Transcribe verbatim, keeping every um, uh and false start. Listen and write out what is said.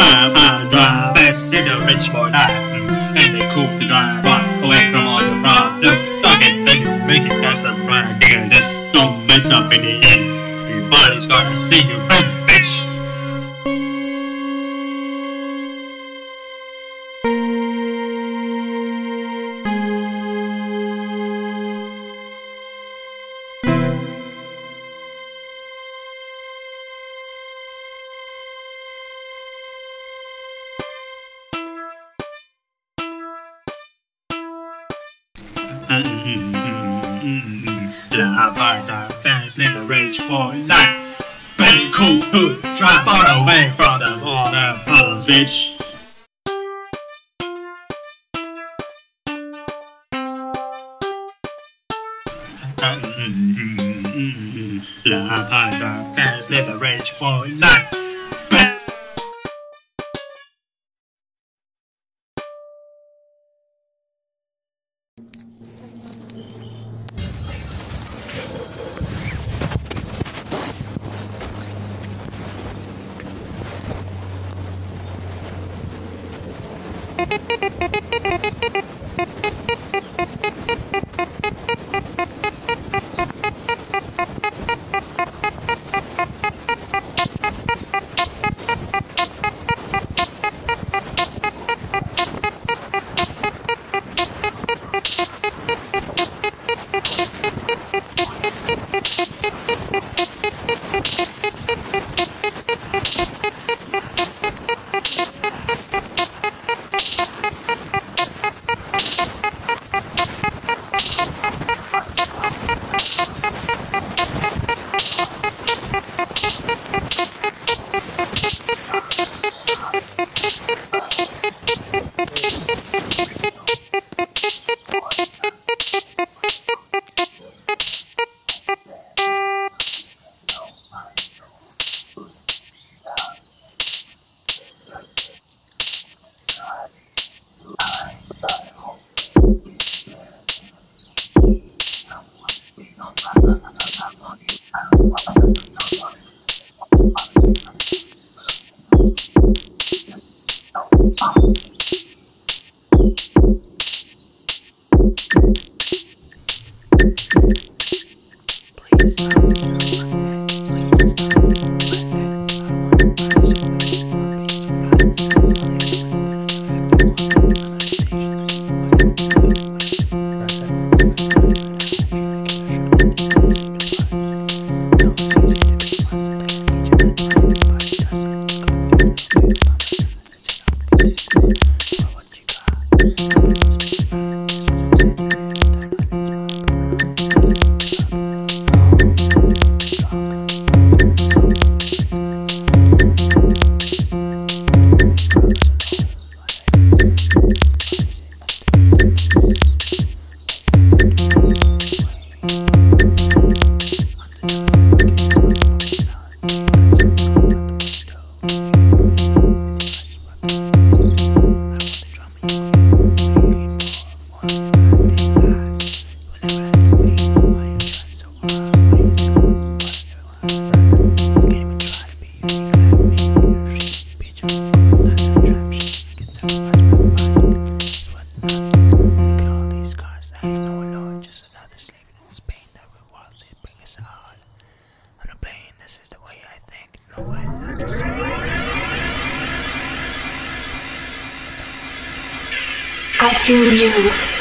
Five I drive fast in the rich boy life, mm. And they cool to drive on away from all your problems. Don't get make it, make it, that's the right thing. Just don't mess up in the end. Everybody's gonna see you, baby, bitch. Drive hard, drive fast, live a rich boy life. Very cool, hood, drive far away from them all the problems, bitch. Drive hard, drive fast, live a rich boy life. I feel you.